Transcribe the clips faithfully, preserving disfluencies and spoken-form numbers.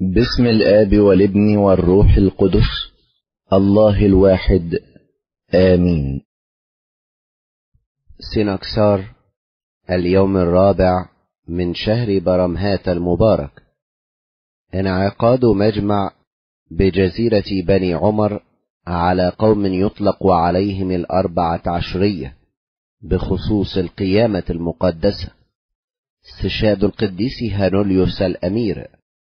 باسم الآب والابن والروح القدس الله الواحد آمين. سنكسار اليوم الرابع من شهر برمهات المبارك. انعقاد مجمع بجزيرة بني عمر على قوم يطلق عليهم الأربعة عشرية بخصوص القيامة المقدسة. استشهاد القديس هانوليوس الأمير.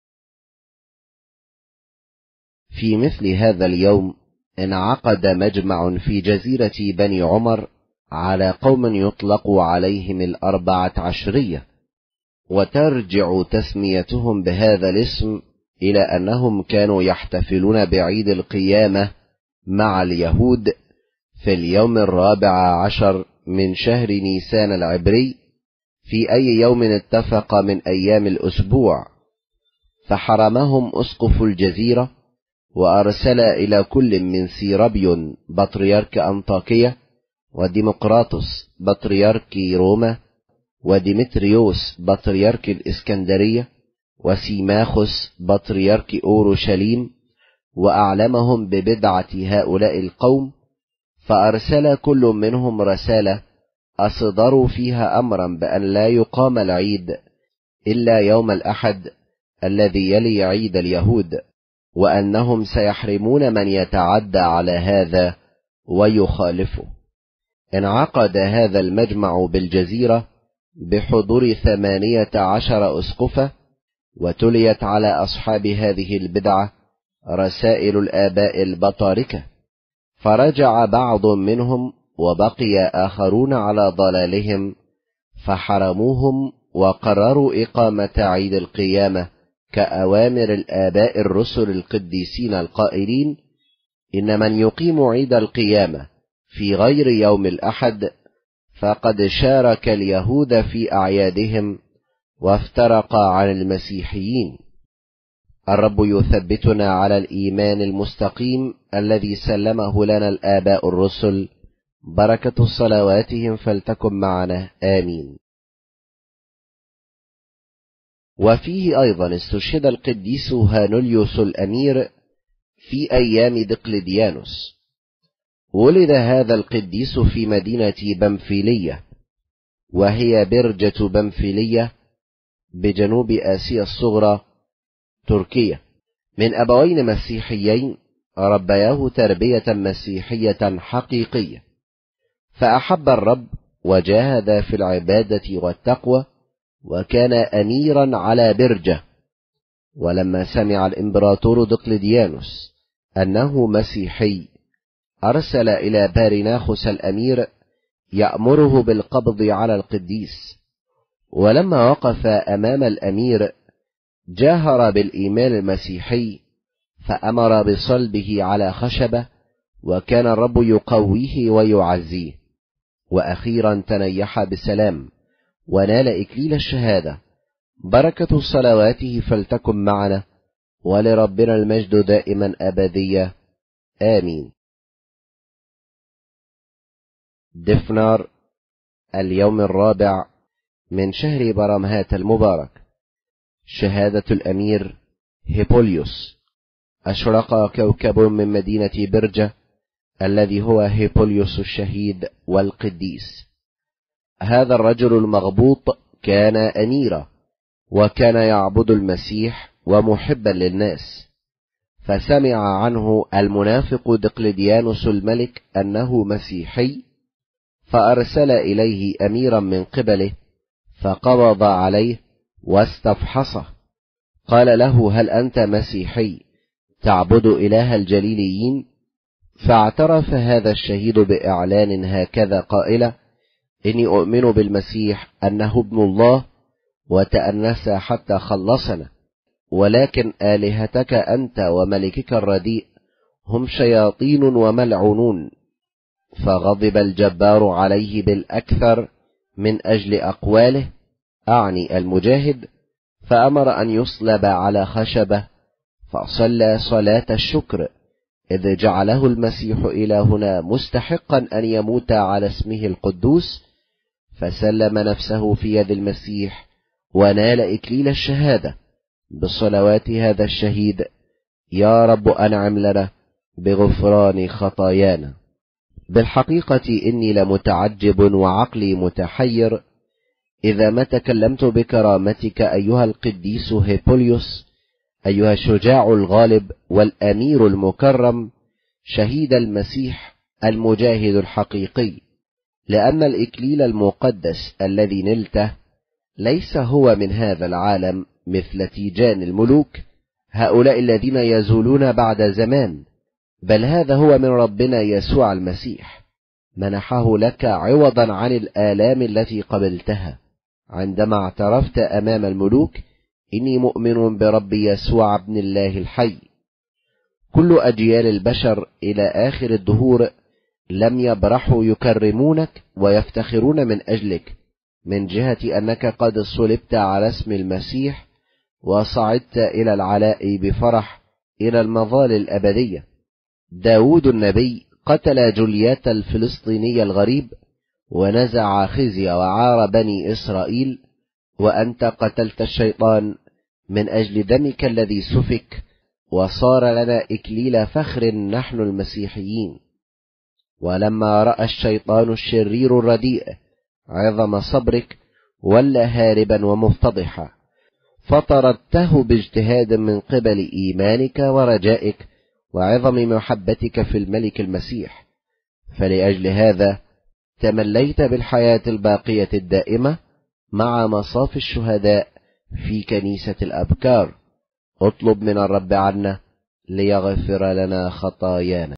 في مثل هذا اليوم انعقد مجمع في جزيرة بني عمر على قوم يطلق عليهم الأربعة عشرية، وترجع تسميتهم بهذا الاسم إلى أنهم كانوا يحتفلون بعيد القيامة مع اليهود في اليوم الرابع عشر من شهر نيسان العبري في أي يوم اتفق من أيام الأسبوع، فحرمهم أسقف الجزيرة وأرسل إلى كل من سيرابيون بطريرك أنطاكية وديمقراطس بطريرك روما وديمتريوس بطريرك الإسكندرية وسيماخوس بطريرك أورشليم، وأعلمهم ببدعة هؤلاء القوم، فأرسل كل منهم رسالة أصدروا فيها أمرا بأن لا يقام العيد إلا يوم الأحد الذي يلي عيد اليهود، وأنهم سيحرمون من يتعدى على هذا ويخالفه. انعقد هذا المجمع بالجزيرة بحضور ثمانية عشر أسقفة، وتليت على أصحاب هذه البدعة رسائل الآباء البطاركة، فرجع بعض منهم وبقي آخرون على ضلالهم، فحرموهم وقرروا إقامة عيد القيامة كأوامر الآباء الرسل القديسين القائلين: إن من يقيم عيد القيامة في غير يوم الأحد فقد شارك اليهود في أعيادهم وافترق عن المسيحيين. الرب يثبتنا على الإيمان المستقيم الذي سلمه لنا الآباء الرسل، بركة صلواتهم فلتكن معنا آمين. وفيه أيضا استشهد القديس هانوليوس الأمير في أيام دقلديانوس. ولد هذا القديس في مدينة بنفيلية، وهي برجة بنفيلية بجنوب آسيا الصغرى تركيا، من أبوين مسيحيين ربياه تربية مسيحية حقيقية، فأحب الرب وجاهد في العبادة والتقوى، وكان أميرا على برجة. ولما سمع الإمبراطور دقلديانوس أنه مسيحي أرسل إلى باريناخوس الأمير يأمره بالقبض على القديس، ولما وقف أمام الأمير جاهر بالإيمان المسيحي فأمر بصلبه على خشبة، وكان الرب يقويه ويعزيه، وأخيرا تنيح بسلام ونال إكليل الشهادة. بركة صلواته فلتكن معنا، ولربنا المجد دائما أبدية آمين. دفنار اليوم الرابع من شهر برمهات المبارك. شهادة الأمير هيبوليوس. أشرق كوكب من مدينة برجة الذي هو هيبوليوس الشهيد والقديس. هذا الرجل المغبوط كان أميرا، وكان يعبد المسيح ومحبا للناس، فسمع عنه المنافق دقلديانوس الملك أنه مسيحي، فأرسل إليه أميرا من قبله، فقبض عليه واستفحصه. قال له: هل أنت مسيحي تعبد إله الجليليين؟ فاعترف هذا الشهيد بإعلان هكذا قائلا: إني أؤمن بالمسيح أنه ابن الله، وتأنس حتى خلصنا، ولكن آلهتك أنت وملكك الرديء هم شياطين وملعونون. فغضب الجبار عليه بالأكثر من أجل أقواله، أعني المجاهد، فأمر أن يصلب على خشبة، فصلى صلاة الشكر، إذ جعله المسيح إلهنا مستحقا أن يموت على اسمه القدوس، فسلم نفسه في يد المسيح ونال إكليل الشهادة، بصلوات هذا الشهيد: يا رب أنعم لنا بغفران خطايانا. بالحقيقة إني لمتعجب وعقلي متحير إذا ما تكلمت بكرامتك أيها القديس هيبوليوس، أيها الشجاع الغالب والأمير المكرم، شهيد المسيح المجاهد الحقيقي، لأن الإكليل المقدس الذي نلته ليس هو من هذا العالم مثل تيجان الملوك هؤلاء الذين يزولون بعد زمان، بل هذا هو من ربنا يسوع المسيح، منحه لك عوضا عن الآلام التي قبلتها عندما اعترفت أمام الملوك: إني مؤمن برب يسوع ابن الله الحي. كل أجيال البشر إلى آخر الدهور لم يبرحوا يكرمونك ويفتخرون من أجلك، من جهة أنك قد صلبت على اسم المسيح وصعدت إلى العلاء بفرح إلى المظال الأبدية. داود النبي قتل جوليات الفلسطيني الغريب ونزع خزي وعار بني إسرائيل، وأنت قتلت الشيطان من أجل دمك الذي سفك، وصار لنا إكليل فخر نحن المسيحيين. ولما رأى الشيطان الشرير الرديء عظم صبرك ولا هاربا ومفتضحا، فطردته باجتهاد من قبل إيمانك ورجائك وعظم محبتك في الملك المسيح، فلأجل هذا تمليت بالحياة الباقية الدائمة مع مصاف الشهداء في كنيسة الأبكار. اطلب من الرب عنا ليغفر لنا خطايانا.